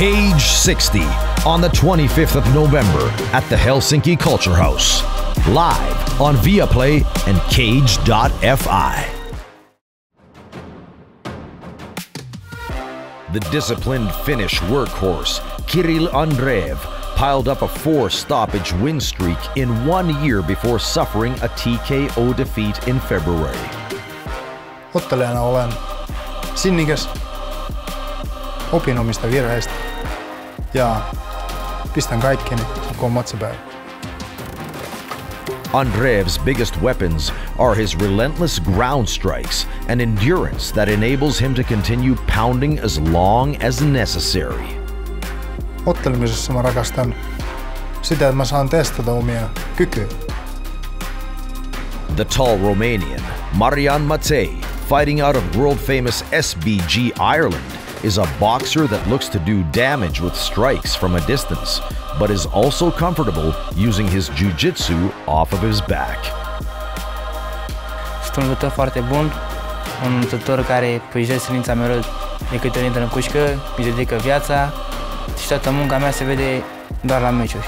Cage 60 on the 25th of November at the Helsinki Culture House. Live on Viaplay and Cage.fi. The disciplined Finnish workhorse, Kirill Andreev, piled up a 4-stoppage win streak in 1 year before suffering a TKO defeat in February. Ottelijana olen sinnikäs, opin omista virheistä ja pistän kaikkeni koko matsipäivä. Andreev's biggest weapons are his relentless ground strikes and endurance that enables him to continue pounding as long as necessary. Ottelemisessa mä rakastan sitä, että mä saan testata omia kykyjä. The tall Romanian, Marian Matei, fighting out of world-famous SBG Ireland, is a boxer that looks to do damage with strikes from a distance, but is also comfortable using his jiu-jitsu off of his back. Sunt un luptător foarte bun, un luptător care pe jos silința mereu de câte ori intră în cușcă, îi dedică viața și toată munca mea se vede doar la meciuri.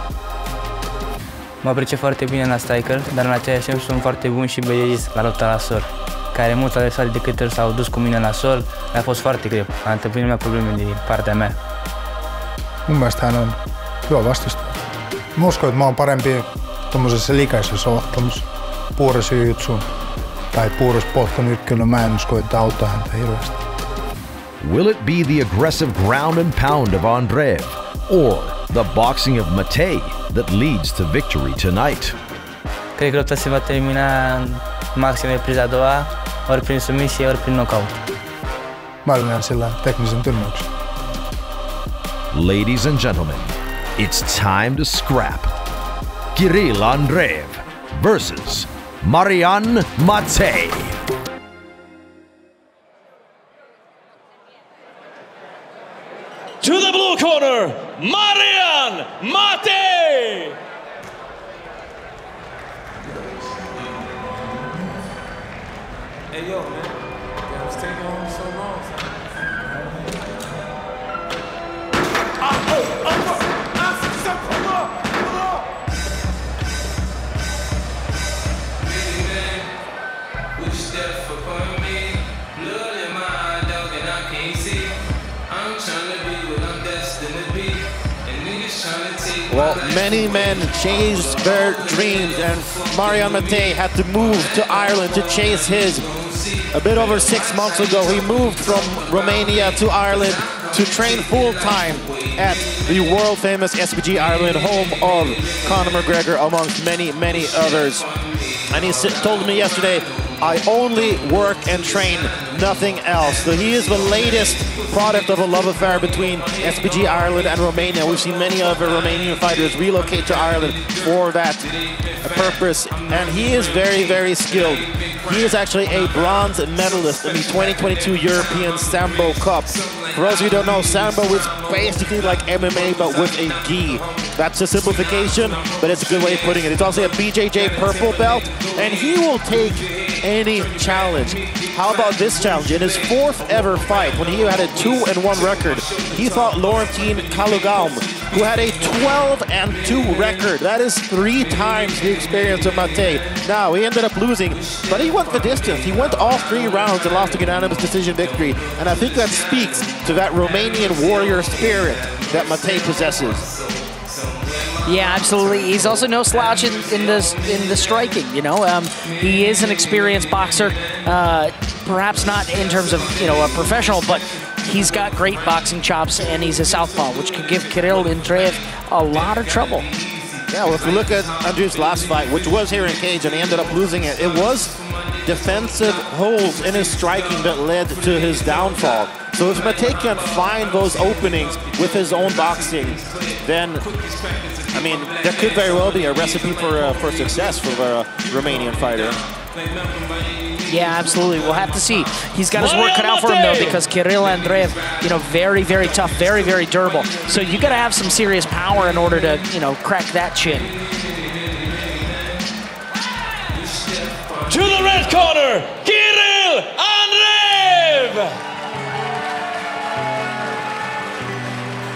Mă apreciez foarte bine la striker, dar în același timp sunt foarte bun și băiețist la lupta la sol, care mulți adversari de câte ori s-au dus cu mine la sol, a fost foarte greu. A întâmpinat lumea probleme din partea mea. Mun mielestä hän on hyvä vastustaja. Mä uskon, että mä oon parempi tommosessa likaisessa ottelussa puurissa jujutsuun tai puurissa pohtonyrkkyllä. Mä en usko, että auttaa häntä hirveästi. Will it be the aggressive ground and pound of Andreev or the boxing of Matei that leads to victory tonight? Cred că lupta se va termina în maxim repriza a doua, ori prin submisie, ori prin knockout. Mä lyön sillä teknisen tyrmäyksen. Ladies and gentlemen, it's time to scrap. Kirill Andreev versus Marian Matei. To the blue corner, Marian Matei! Hey, yo, man. Damn, it's taking on so long. Well, many men chased their dreams, and Marian Matei had to move to Ireland to chase his. A bit over 6 months ago, he moved from Romania to Ireland to train full-time at the world-famous SBG Ireland, home of Conor McGregor, amongst many, many others. And he told me yesterday, I only work and train, nothing else. So he is the latest product of a love affair between SBG Ireland and Romania. We've seen many other Romanian fighters relocate to Ireland for that purpose. And he is very, very skilled. He is actually a bronze medalist in the 2022 European Sambo Cup. For those of you who don't know, Sambo is basically like MMA, but with a gi. That's a simplification, but it's a good way of putting it. It's also a BJJ purple belt, and he will take any challenge. How about this challenge? In his 4th ever fight, when he had a 2-1 record, he fought Laurentin Kalugaum, who had a 12-2 record. That is 3 times the experience of Matei. Now, he ended up losing, but he went the distance. He went all 3 rounds and lost a unanimous decision victory. And I think that speaks to that Romanian warrior spirit that Matei possesses. Yeah, absolutely. He's also no slouch in the striking. You know, he is an experienced boxer. Perhaps not in terms of a professional, but he's got great boxing chops, and he's a southpaw, which could give Kirill Andreev a lot of trouble. Yeah, well, if you look at Andreev's last fight, which was here in Cage, and he ended up losing it, it was defensive holes in his striking that led to his downfall. So if Matei can find those openings with his own boxing, then, I mean, there could very well be a recipe for success for a Romanian fighter. Yeah, absolutely. We'll have to see. He's got his work cut out for him, though, because Kirill Andreev, very, very tough, very, very durable. So you got to have some serious power in order to, crack that chin. To the red corner, Kirill Andreev!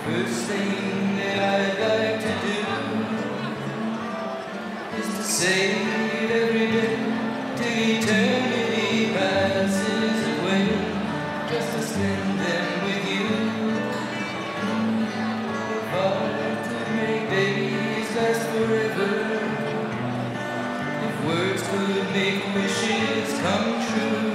First thing that I'd like to do is to save every day till eternity passes away, just to spend them with you. Heart to make days last forever. If words could make wishes come true,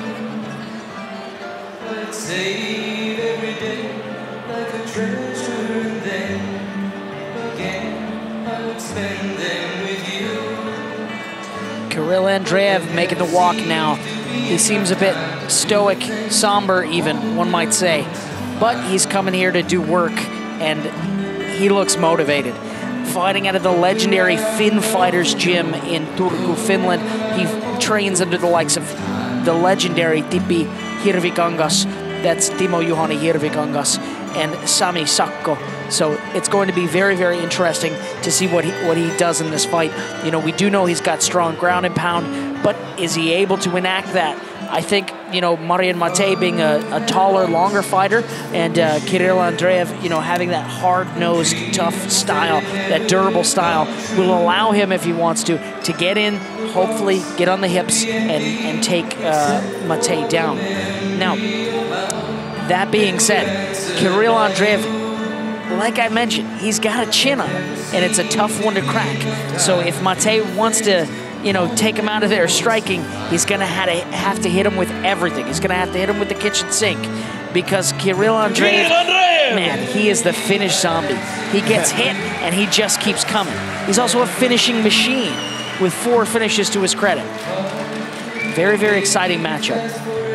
I'd save every day like a treasure, and then again I would spend them with you. Kirill Andreev making the walk now. He seems a bit stoic, somber even, one might say. But he's coming here to do work, and he looks motivated. Fighting out of the legendary Finn Fighters Gym in Turku, Finland. He trains under the likes of the legendary Tippi Hirvikangas, that's Timo Juhani Hirvikangas, and Sami Sakko. So it's going to be very, very interesting to see what he does in this fight. You know, we do know he's got strong ground and pound, but is he able to enact that? I think, you know, Marian Matei being a taller, longer fighter, and Kirill Andreev, you know, having that hard-nosed, tough style, that durable style, will allow him, if he wants to get in, hopefully get on the hips and take Matei down. Now, that being said, Kirill Andreev, like I mentioned, he's got a chin on him, and it's a tough one to crack. So if Matei wants to, you know, take him out of there striking, he's going to have to hit him with everything. He's going to have to hit him with the kitchen sink, because Kirill Andreev, man, he is the finish zombie. He gets hit, and he just keeps coming. He's also a finishing machine with 4 finishes to his credit. Very, very exciting matchup.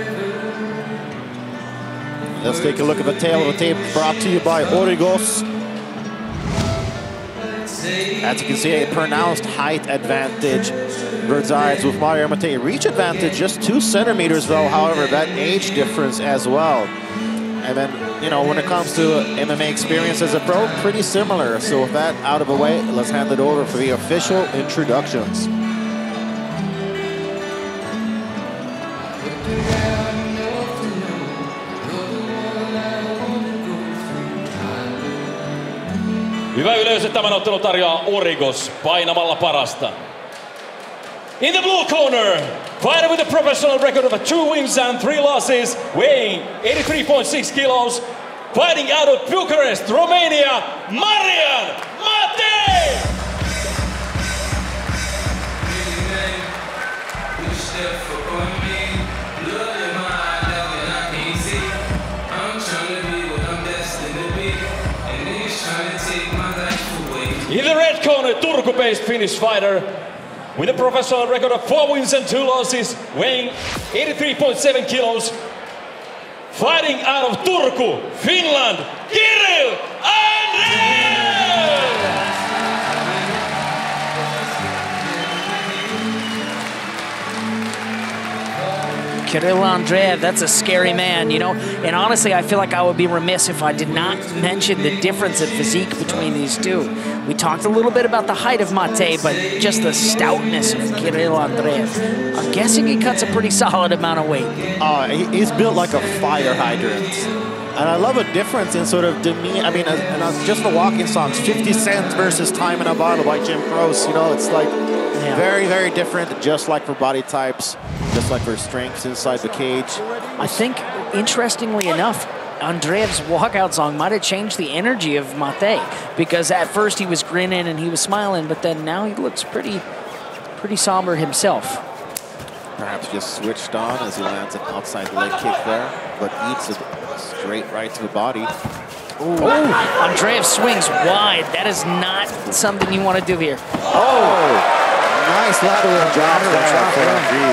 Let's take a look at the tail of the tape brought to you by Origos. As you can see, a pronounced height advantage resides with Marian Matei. Reach advantage just 2 centimeters though, however, that age difference as well. And then, you know, when it comes to MMA experience as a pro, pretty similar. So with that out of the way, let's hand it over for the official introductions. Hyvä yleisö, tämän ottelu tarjoaa Origos painamalla parasta. In the blue corner, fighter with a professional record of 2 wins and 3 losses, weighing 83.6 kilos, fighting out of Bucharest, Romania, Marian Matei! In the red corner, Turku-based Finnish fighter with a professional record of 4 wins and 2 losses, weighing 83.7 kilos, fighting out of Turku, Finland, Kirill Andreev! Kirill Andreev, that's a scary man, you know? And honestly, I feel like I would be remiss if I did not mention the difference in physique between these two. We talked a little bit about the height of Matei, but just the stoutness of Kirill Andreev. I'm guessing he cuts a pretty solid amount of weight. He's built like a fire hydrant. And I love a difference in sort of demeanor. I mean, just the walking songs, 50 Cent versus Time in a Bottle by Jim Croce. You know, it's like very, very different, just like for body types, just like for strengths inside the cage. I think, interestingly enough, Andreev's walkout song might have changed the energy of Matei, because at first he was grinning and he was smiling, but then now he looks pretty somber himself. Perhaps just switched on as he lands an outside leg kick there, but eats a straight right to the body. Oh, Andreev swings wide. That is not something you want to do here. Nice lateral drop there.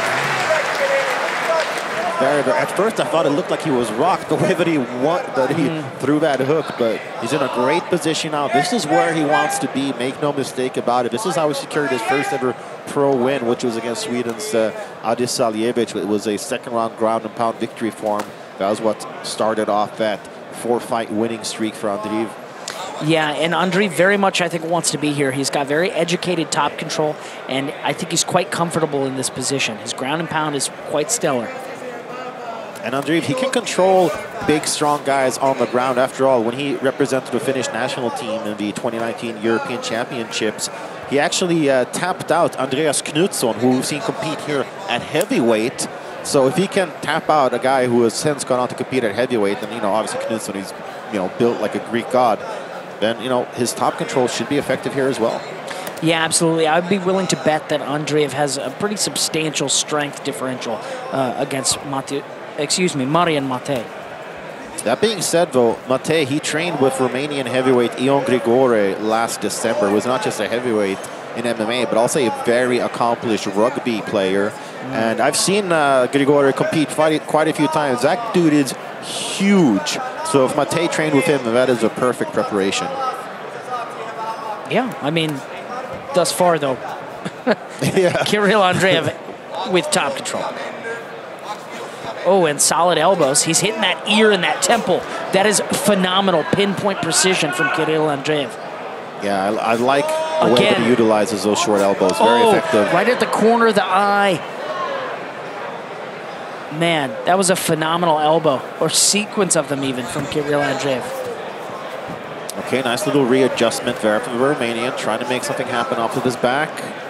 At first, I thought it looked like he was rocked the way that he threw that hook, but he's in a great position now. This is where he wants to be. Make no mistake about it. This is how he secured his first ever pro win, which was against Sweden's Adis Saljevic. It was a second-round ground and pound victory for him. That was what started off that 4-fight winning streak for Andreev. Yeah, and Andreev very much, I think, wants to be here. He's got very educated top control, and I think he's quite comfortable in this position. His ground and pound is quite stellar. And Andreev, he can control big, strong guys on the ground. After all, when he represented the Finnish national team in the 2019 European Championships, he actually tapped out Andreas Knutsson, who we've seen compete here at heavyweight. So if he can tap out a guy who has since gone on to compete at heavyweight, then, you know, obviously Knutsson, he's, you know, built like a Greek god, then, you know, his top control should be effective here as well. Yeah, absolutely. I'd be willing to bet that Andreev has a pretty substantial strength differential against Marian Matei. That being said, though, Matei, he trained with Romanian heavyweight Ion Grigore last December. Was not just a heavyweight in MMA, but also a very accomplished rugby player. And I've seen Grigore compete quite a few times. That dude is huge. So if Matei trained with him, that is a perfect preparation. Yeah, I mean, thus far, though, yeah. Kirill Andreev with top control. Oh, and solid elbows. He's hitting that ear and that temple. That is phenomenal pinpoint precision from Kirill Andreev. Yeah, I like the way that he utilizes those short elbows. Very effective. Right at the corner of the eye. Man, that was a phenomenal elbow, or sequence of them even, from Kirill Andreev. Okay, nice little readjustment there from the Romanian, trying to make something happen off of his back.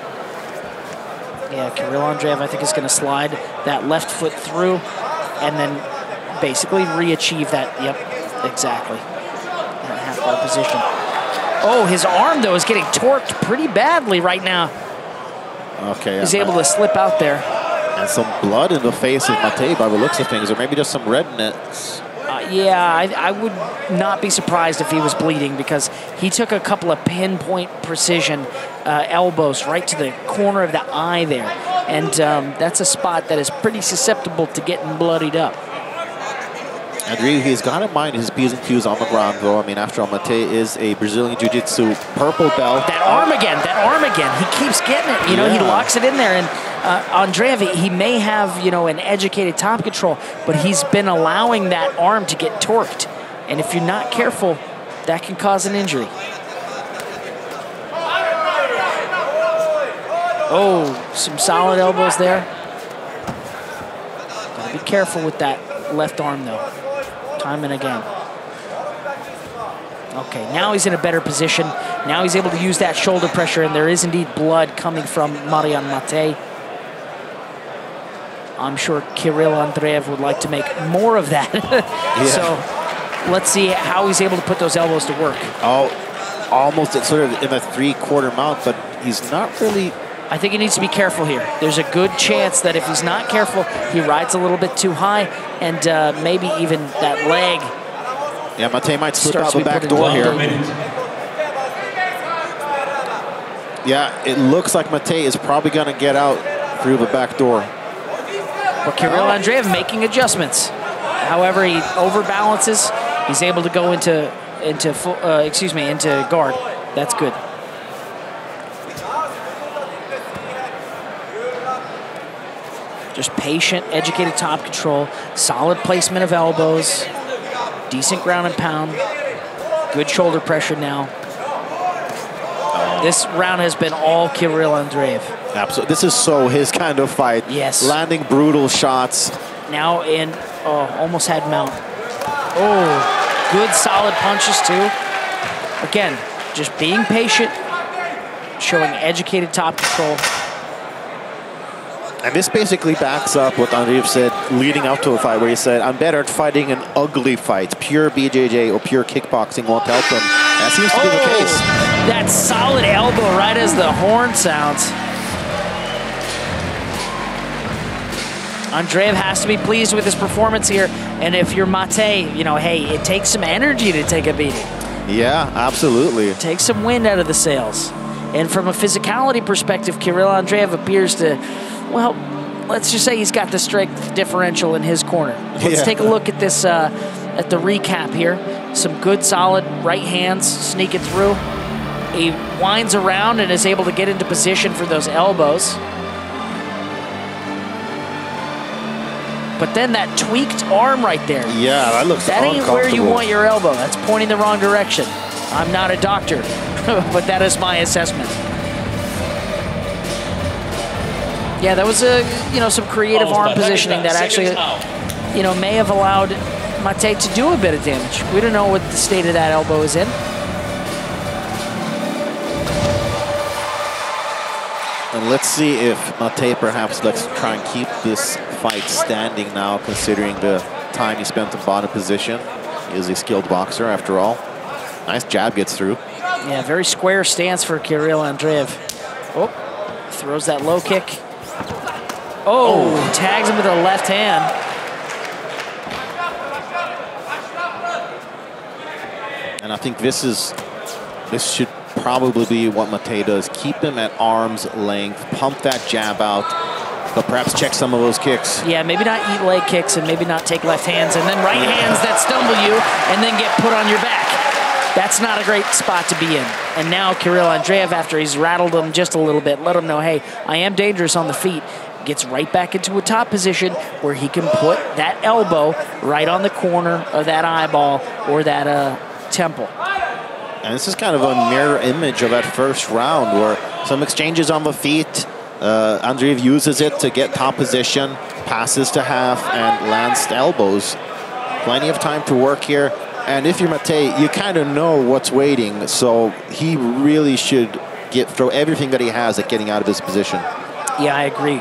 Yeah, Kirill Andreev, I think, is going to slide that left foot through and then basically re-achieve that. Yep, exactly. In a half-guard position. Oh, his arm, though, is getting torqued pretty badly right now. Okay. He's able to slip out there. And some blood in the face of Matei by the looks of things, or maybe just some redness. Yeah, I would not be surprised if he was bleeding, because he took a couple of pinpoint precision elbows right to the corner of the eye there. And that's a spot that is pretty susceptible to getting bloodied up. Andrew, he's got to mind his P's and Q's on the ground, though. I mean, after all, Matei is a Brazilian Jiu-Jitsu purple belt. That arm again. He keeps getting it. You know, he locks it in there. And Andreev, he may have, you know, an educated top control, but he's been allowing that arm to get torqued. And if you're not careful, that can cause an injury. Oh, some solid elbows there. Gotta be careful with that left arm, though. Time and again. Okay, now he's in a better position. Now he's able to use that shoulder pressure, and there is indeed blood coming from Marian Matei. I'm sure Kirill Andreev would like to make more of that. So let's see how he's able to put those elbows to work. Oh, almost sort of in a three-quarter mount, but he's not really... I think he needs to be careful here. There's a good chance that if he's not careful, he rides a little bit too high, and maybe even that leg. Yeah, Matei might slip out the back door here. Yeah, it looks like Matei is probably going to get out through the back door. But Kirill Andreev making adjustments. However, he overbalances. He's able to go into guard. That's good. Just patient, educated top control, solid placement of elbows, decent ground and pound, good shoulder pressure now. This round has been all Kirill Andreev. Absolutely. This is so his kind of fight. Yes. Landing brutal shots. Now in, almost had mount. Oh, good solid punches too. Again, just being patient, showing educated top control. And this basically backs up what Andreev said leading up to a fight, where he said, I'm better at fighting an ugly fight. Pure BJJ or pure kickboxing won't help him. That seems to be the case. That solid elbow right as the horn sounds. Andreev has to be pleased with his performance here. And if you're Matei, you know, hey, it takes some energy to take a beating. Yeah, absolutely. Take some wind out of the sails. And from a physicality perspective, Kirill Andreev appears to, well, let's just say he's got the strength differential in his corner. Let's take a look at this, at the recap here. Some good, solid right hands sneaking through. He winds around and is able to get into position for those elbows. But then that tweaked arm right there. Yeah, that looks uncomfortable. That ain't where you want your elbow. That's pointing the wrong direction. I'm not a doctor, but that is my assessment. Yeah, that was some creative arm positioning that actually, you know, may have allowed Mate to do a bit of damage. We don't know what the state of that elbow is in. And let's see if Mate perhaps let's try and keep this fight standing now, considering the time he spent in bottom position. He is a skilled boxer after all. Nice jab gets through. Yeah, very square stance for Kirill Andreev. Oh, throws that low kick. Oh, tags him with a left hand. And I think this should probably be what Mate does. Keep them at arm's length, pump that jab out, but perhaps check some of those kicks. Yeah, maybe not eat leg kicks and maybe not take left hands and then right hands that stumble you and then get put on your back. That's not a great spot to be in. And now Kirill Andreev, after he's rattled him just a little bit, let him know, hey, I am dangerous on the feet, gets right back into a top position where he can put that elbow right on the corner of that eyeball or that temple. And this is kind of a mirror image of that first round where some exchanges on the feet. Andreev uses it to get top position, passes to half, and lands elbows. Plenty of time to work here. And if you're Mate, you kind of know what's waiting, so he really should throw everything that he has at getting out of his position. Yeah, I agree.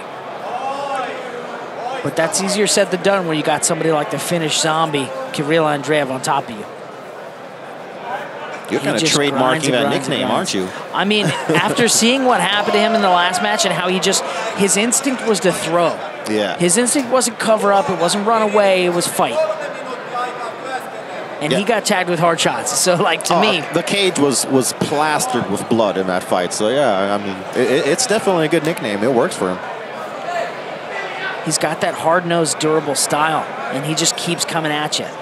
But that's easier said than done when you got somebody like the Finnish zombie, Kirill Andreev, on top of you. You're kind of trademarking that nickname, aren't you? I mean, after seeing what happened to him in the last match and how his instinct was to throw. Yeah. His instinct wasn't cover up, it wasn't run away, it was fight. And he got tagged with hard shots. So, like, to me... The cage was plastered with blood in that fight. So, yeah, I mean, it's definitely a good nickname. It works for him. He's got that hard-nosed, durable style, and he just keeps coming at you.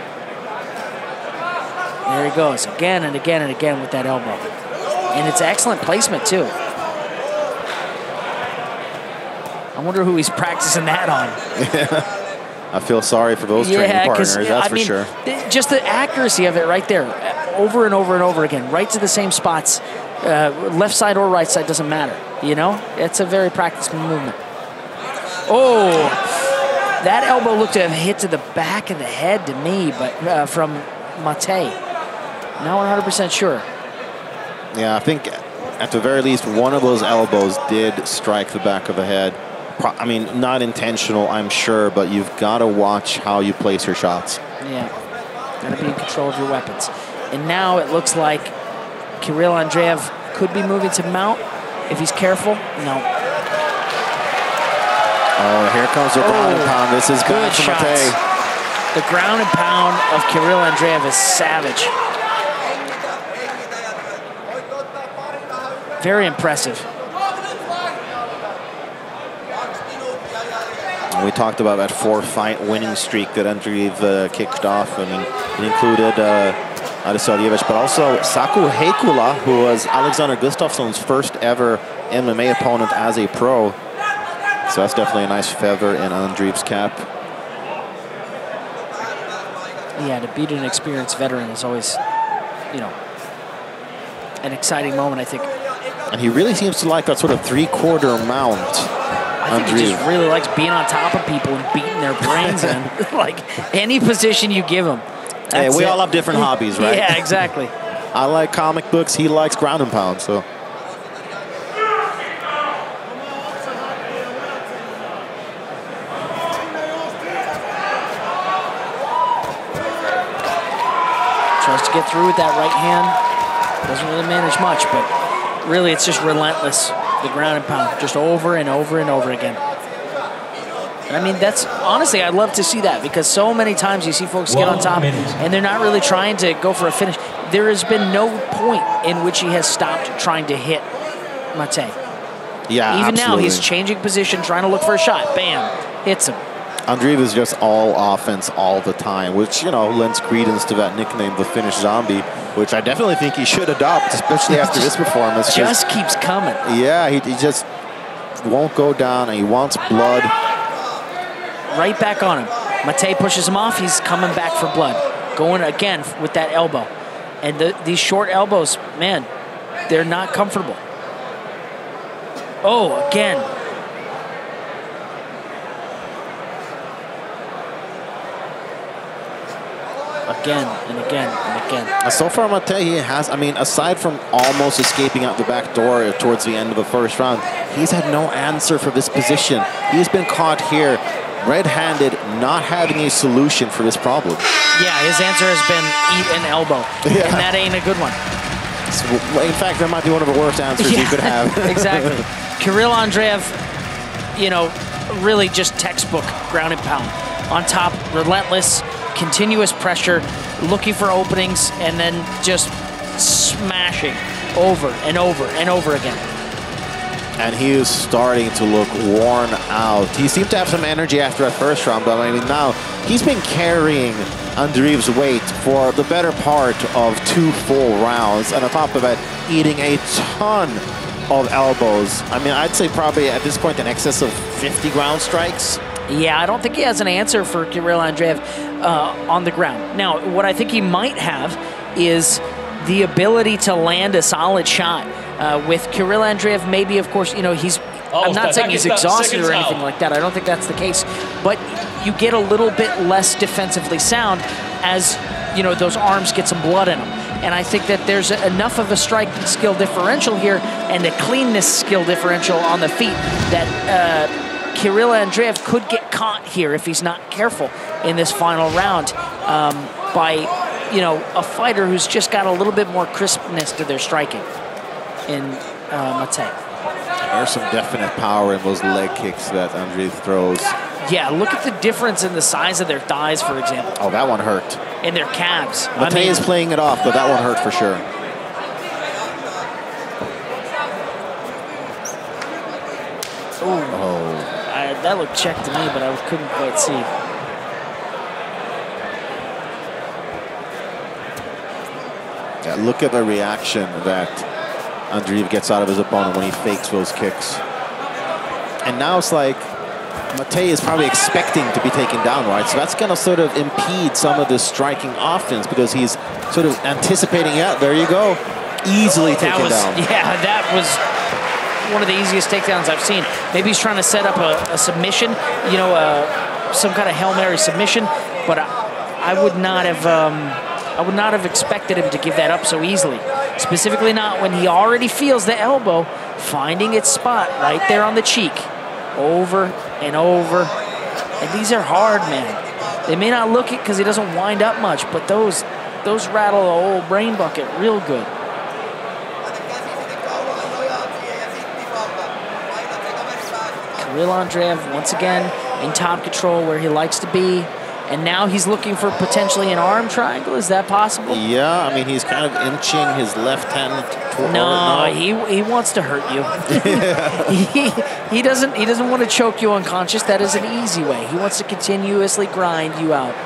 There he goes, again and again and again with that elbow. And it's excellent placement, too. I wonder who he's practicing that on. I feel sorry for those training partners, that's for sure. Just the accuracy of it right there, over and over and over again, right to the same spots. Left side or right side, doesn't matter, you know? It's a very practiced movement. Oh, that elbow looked to have hit to the back of the head to me, but from Mate. Not 100% sure. Yeah, I think at the very least, one of those elbows did strike the back of the head. I mean, not intentional, I'm sure, but you've got to watch how you place your shots. Yeah, got to be in control of your weapons. And now it looks like Kirill Andreev could be moving to mount if he's careful. No. Oh, here comes the ground and pound. This is good for Mate. The ground and pound of Kirill Andreev is savage. Very impressive. We talked about that 4-fight winning streak that Andreev kicked off. I mean, it included Adesanya, but also Saku Heikula, who was Alexander Gustafsson's first ever MMA opponent as a pro. So that's definitely a nice feather in Andreev's cap. Yeah, to beat an experienced veteran is always, you know, an exciting moment, I think. And he really seems to like that sort of three-quarter mount. I think he just really likes being on top of people and beating their brains in. Like, any position you give him. Hey, we all have different hobbies, right? Yeah, exactly. I like comic books. He likes ground and pound, so. Tries to get through with that right hand. Doesn't really manage much, but really it's just relentless. The ground and pound, just over and over and over again. And I mean, that's honestly, I'd love to see that because so many times you see folks get on top and they're not really trying to go for a finish. There has been no point in which he has stopped trying to hit Mate. Yeah, even now, he's changing position, trying to look for a shot. Bam, hits him. Andreev is just all offense all the time, which, you know, lends credence to that nickname, the Finnish Zombie, which I definitely think he should adopt, especially after this performance. Just keeps coming. Yeah, he just won't go down, and he wants blood. Right back on him. Mate pushes him off. He's coming back for blood. Going again with that elbow. And these short elbows, man, they're not comfortable. Oh, again. again and again and again. So far, Mate, he has, I mean, aside from almost escaping out the back door towards the end of the first round, he's had no answer for this position. He's been caught here red-handed, not having a solution for this problem. Yeah, his answer has been eat an elbow, and that ain't a good one. So, in fact, that might be one of the worst answers you could have. Exactly. Kirill Andreev, you know, really just textbook ground and pound. On top, relentless, continuous pressure, looking for openings, and then just smashing over and over and over again. And he is starting to look worn out. He seemed to have some energy after that first round, but I mean now he's been carrying Andreev's weight for the better part of 2 full rounds, and on top of it, eating a ton of elbows. I mean, I'd say probably at this point in excess of 50 ground strikes. Yeah, I don't think he has an answer for Kirill Andreev on the ground. Now, what I think he might have is the ability to land a solid shot. With Kirill Andreev, maybe, of course, you know, I'm not saying he's exhausted or anything like that. I don't think that's the case. But you get a little bit less defensively sound as, you know, those arms get some blood in them. And I think that there's enough of a strike skill differential here and a cleanness skill differential on the feet that Kirill Andreev could get caught here if he's not careful in this final round by, you know, a fighter who's just got a little bit more crispness to their striking in Mate. There's some definite power in those leg kicks that Andreev throws. Yeah, look at the difference in the size of their thighs, for example. Oh, that one hurt. And their calves. Mate is playing it off, but that one hurt for sure. Oh. That looked checked to me, but I couldn't quite see. Yeah, look at the reaction that Andreev gets out of his opponent when he fakes those kicks. And now it's like Mate is probably expecting to be taken down, right? So that's going to sort of impede some of the striking offense because he's sort of anticipating, yeah, there you go, easily taken down. Yeah, that was one of the easiest takedowns I've seen. Maybe he's trying to set up a submission, you know, some kind of Hail Mary submission, but I would not have expected him to give that up so easily. Specifically not when he already feels the elbow finding its spot right there on the cheek. Over and over. And these are hard, man. They may not look it because he doesn't wind up much, but those rattle the whole brain bucket real good. Kirill Andreev, once again, in top control where he likes to be. And now he's looking for potentially an arm triangle. Is that possible? Yeah, I mean, he's kind of inching his left hand toward. No, he wants to hurt you. he doesn't want to choke you unconscious. That is an easy way. He wants to continuously grind you out.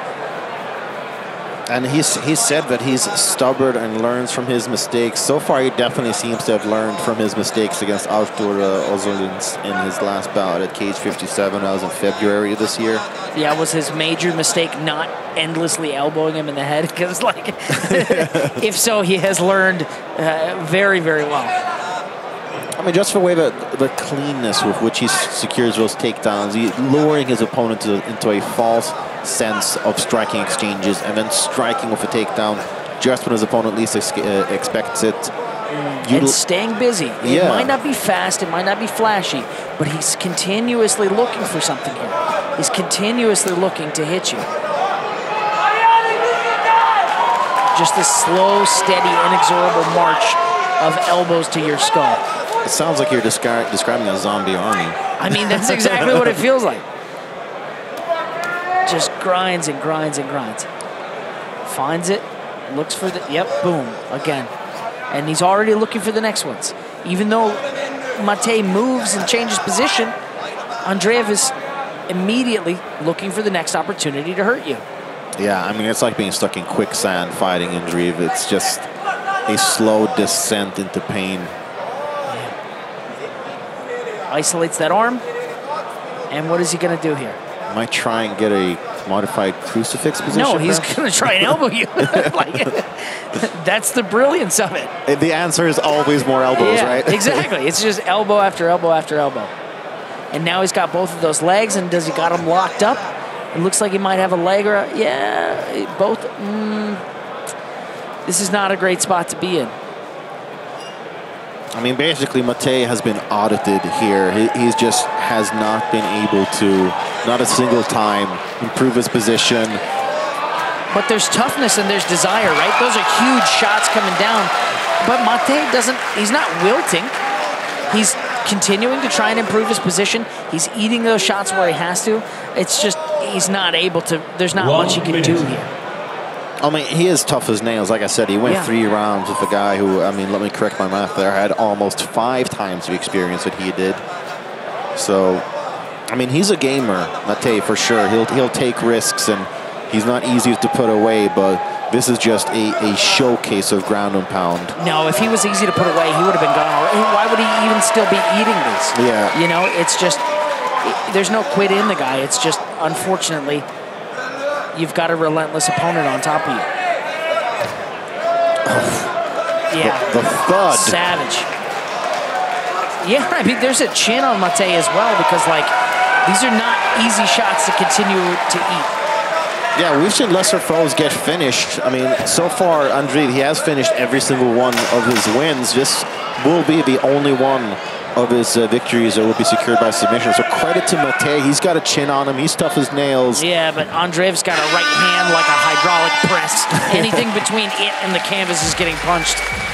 And he said that he's stubborn and learns from his mistakes. So far, he definitely seems to have learned from his mistakes against Artur Ozolins in his last bout at Cage 57. That was in February of this year. Yeah, was his major mistake not endlessly elbowing him in the head? Because, like, if so, he has learned very, very well. I mean, just for the way the cleanness with which he secures those takedowns, luring his opponent into a false sense of striking exchanges and then striking with a takedown just when his opponent least expects it. And staying busy. It might not be fast, it might not be flashy, but he's continuously looking for something here. He's continuously looking to hit you. Just a slow, steady, inexorable march of elbows to your skull. It sounds like you're describing a zombie army. I mean, that's exactly what it feels like. Just grinds and grinds and grinds. Finds it, looks for the, yep, boom, again. And he's already looking for the next ones. Even though Mate moves and changes position, Andreev is immediately looking for the next opportunity to hurt you. Yeah, I mean, it's like being stuck in quicksand fighting Andreev. It's just a slow descent into pain. Isolates that arm. And what is he going to do here? Might try and get a modified crucifix position. No, he's going to try and elbow you. Like, that's the brilliance of it. The answer is always more elbows, right? Exactly. It's just elbow after elbow after elbow. And now he's got both of those legs, and does he got them locked up? It looks like he might have a leg or both. This is not a great spot to be in. I mean, basically, Matej has been audited here. He's just has not been able to, not a single time, improve his position. But there's toughness and there's desire, right? Those are huge shots coming down. But Matej he's not wilting. He's continuing to try and improve his position. He's eating those shots where he has to. It's just, he's not able to, there's not much he can do here. I mean, he is tough as nails. Like I said, he went 3 rounds with a guy who, I mean, let me correct my math there, had almost 5 times the experience that he did. So, I mean, he's a gamer, Matej, for sure. He'll take risks, and he's not easy to put away, but this is just a showcase of ground and pound. No, if he was easy to put away, he would have been gone already. Why would he even still be eating this? Yeah. You know, it's just, there's no quit in the guy. It's just, unfortunately, you've got a relentless opponent on top of you. Yeah. The thud. Savage. Yeah, I mean, there's a chin on Matej as well because, like, these are not easy shots to continue to eat. Yeah, we've seen lesser foes get finished. I mean, so far, Andreev, he has finished every single one of his wins. This will be the only one of his victories that will be secured by submission. So credit to Matej. He's got a chin on him. He's tough as nails. Yeah, but Andreev's got a right hand like a hydraulic press. Anything between it and the canvas is getting punched.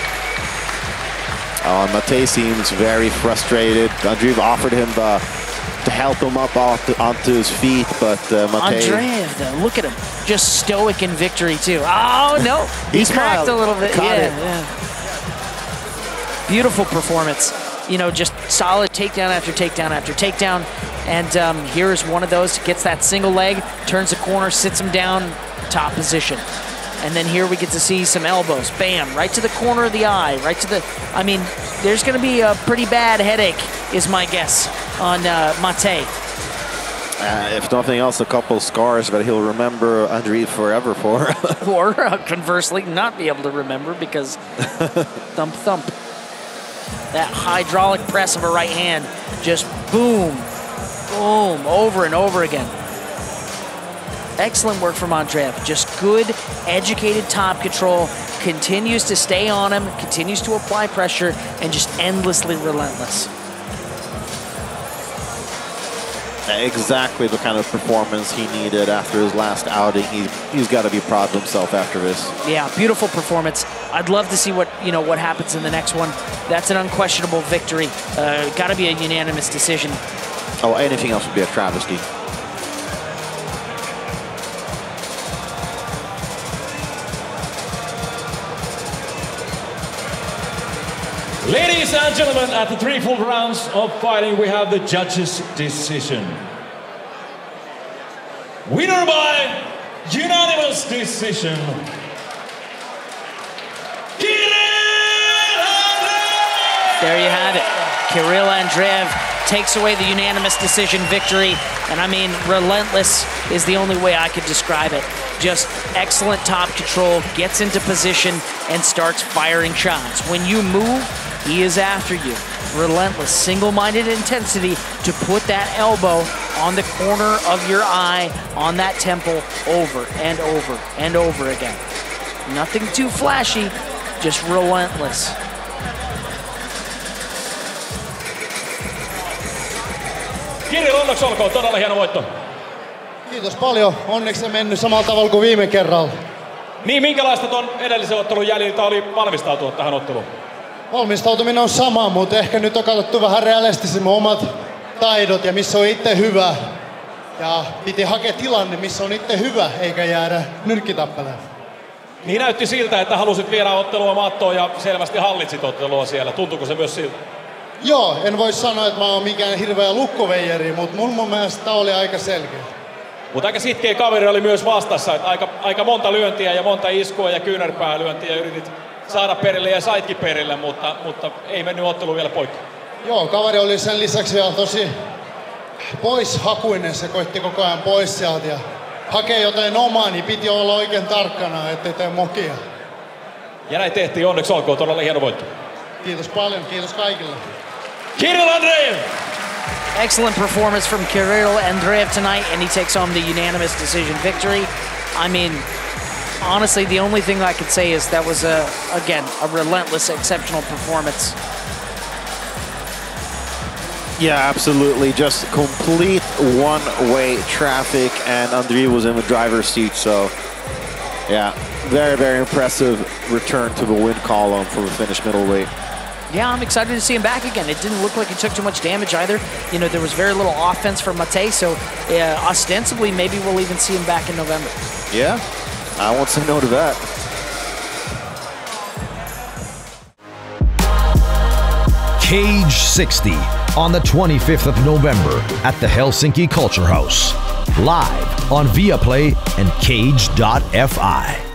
Matej seems very frustrated. Andreev offered him to help him up onto his feet, but Matej... Andreev, though, look at him. Just stoic in victory, too. Oh, no. He cracked a little bit. Yeah. Beautiful performance. You know, just solid takedown after takedown after takedown. And here's one of those. Gets that single leg, turns the corner, sits him down, top position. And then here we get to see some elbows. Bam, right to the corner of the eye, right to the... I mean, there's going to be a pretty bad headache, is my guess, on Matej. If nothing else, a couple scars that he'll remember Andreev forever for. Or, conversely, not be able to remember because thump, thump. That hydraulic press of a right hand, just boom, boom, over and over again. Excellent work from Andreev. Just good, educated top control. Continues to stay on him, continues to apply pressure, and just endlessly relentless. Exactly the kind of performance he needed after his last outing. He's got to be proud of himself after this. Yeah, beautiful performance. I'd love to see what happens in the next one. That's an unquestionable victory. Got to be a unanimous decision. Oh, anything else would be a travesty. Ladies and gentlemen, after 3 full rounds of fighting, we have the judges' decision. Winner by unanimous decision, Kirill Andreev! There you have it. Kirill Andreev takes away the unanimous decision victory. And I mean, relentless is the only way I could describe it. Just excellent top control, gets into position, and starts firing shots. When you move, he is after you. Relentless, single-minded intensity to put that elbow on the corner of your eye, on that temple, over and over and over again. Nothing too flashy, just relentless. Kirill, onneksi olkoon, todella hieno voitto. Kiitos paljon. Onneksi se mennyt samalla tavalla kuin viime kerralla. Niin, minkälaista ton edellisen ottelun jäljiltä oli valmistautua tähän otteluun? Valmistautuminen on sama, mutta ehkä nyt on katsottu vähän realistisemmin omat taidot ja missä on itse hyvä. Ja piti hakea tilanne, missä on itse hyvä, eikä jäädä nyrkkitappeleen. Niin näytti siltä, että halusit viedä ottelua mattoon ja selvästi hallitsit ottelua siellä. Tuntuuko se myös siltä? Joo, en voi sanoa, että mä oon mikään hirveä lukkoveijeri, mutta mun mielestä tää oli aika selkeä. Mutta aika sitkeä kaveri oli myös vastassa, että aika monta lyöntiä ja monta iskua ja kyynärpäälyöntiä yritit saada perille ja saitkin perille, mutta ei mennyt ottelu vielä poikki. Joo, kaveri oli sen lisäksi vielä tosi poishakuinen, se koitti koko ajan pois sieltä ja hakee jotain omaa, niin piti olla oikein tarkkana, ettei tee mokia. Ja näin tehtiin, onneksi olkoon, todella hieno voitto. Kiitos paljon, kiitos kaikille. Kirill Andreev! Excellent performance from Kirill Andreev tonight, and he takes home the unanimous decision victory. I mean, honestly, the only thing I could say is that was, again, a relentless, exceptional performance. Yeah, absolutely. Just complete one-way traffic, and Andreev was in the driver's seat. So, yeah, very, very impressive return to the win column for the Finnish middleweight. Yeah, I'm excited to see him back again. It didn't look like he took too much damage either. You know, there was very little offense from Mate, so ostensibly, maybe we'll even see him back in November. Yeah, I won't say no to that. Cage 60 on the 25th of November at the Helsinki Culture House. Live on Viaplay and Cage.fi.